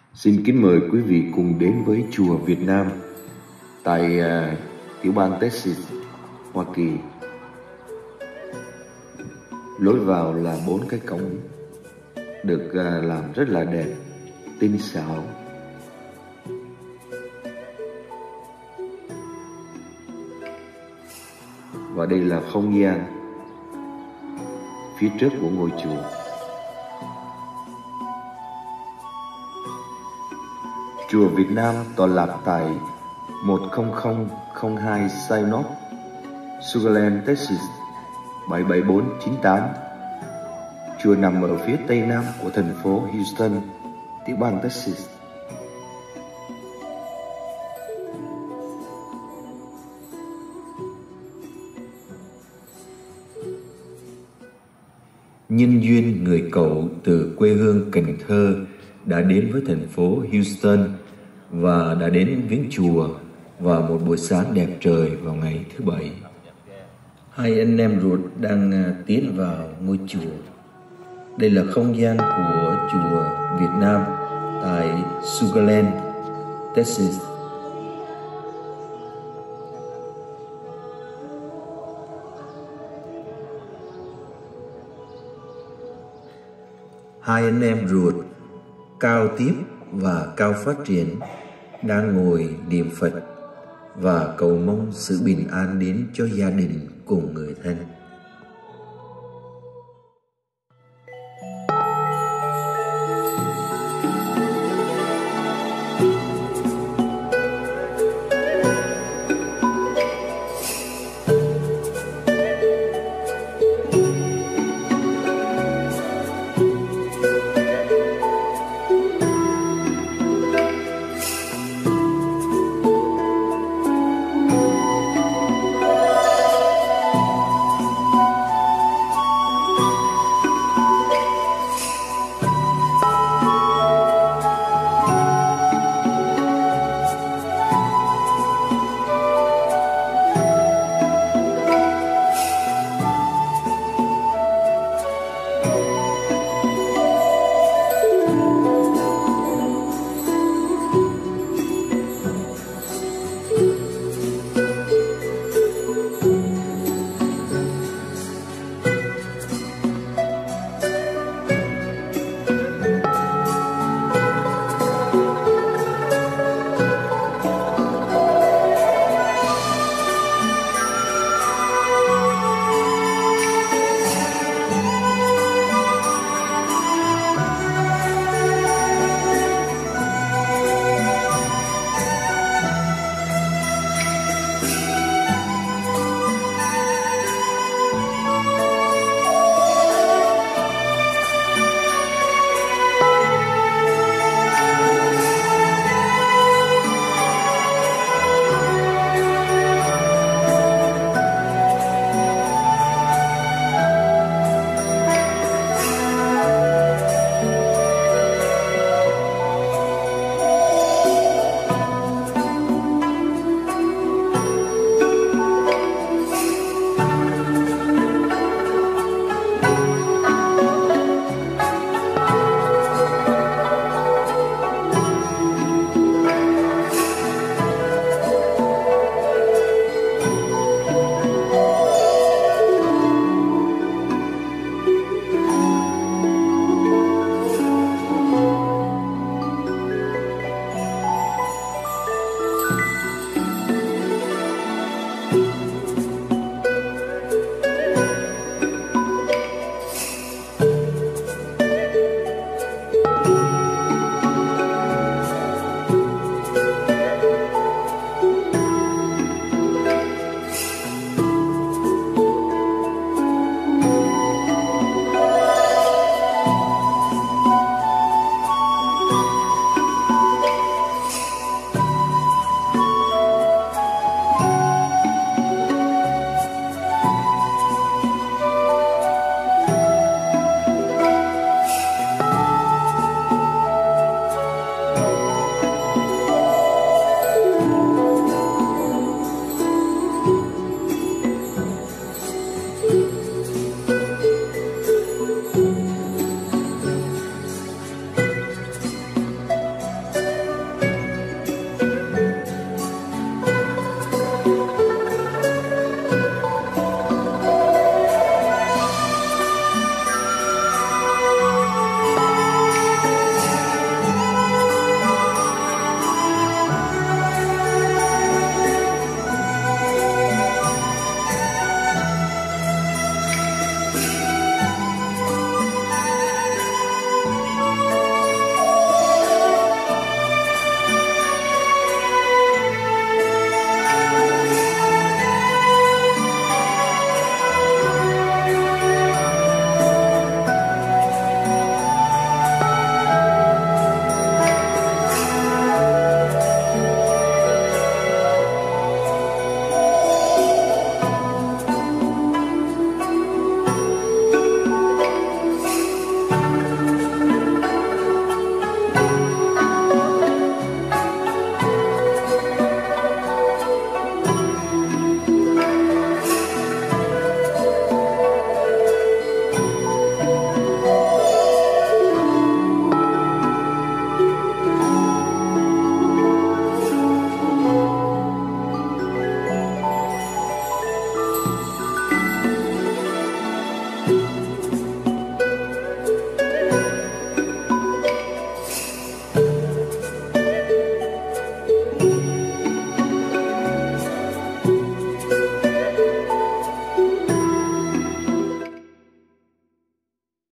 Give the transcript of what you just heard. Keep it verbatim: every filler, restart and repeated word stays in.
Xin kính mời quý vị cùng đến với Chùa Việt Nam tại uh, tiểu bang Texas, Hoa Kỳ. Lối vào là bốn cái cổng được uh, làm rất là đẹp, tinh xảo. Và đây là không gian phía trước của ngôi chùa. Chùa Việt Nam tọa lạc tại một không không không hai Synod, Sugar Land, Texas bảy bảy bốn chín tám. Chùa nằm ở phía tây nam của thành phố Houston, tiểu bang Texas. Nhân duyên người cậu từ quê hương Cần Thơ đã đến với thành phố Houston và đã đến viếng chùa vào một buổi sáng đẹp trời vào ngày thứ Bảy. Hai anh em ruột đang tiến vào ngôi chùa. Đây là không gian của chùa Việt Nam tại Sugar Land, Texas. Hai anh em ruột Cao Tiếp và Cao Phát Triển đang ngồi niệm Phật và cầu mong sự bình an đến cho gia đình cùng người thân.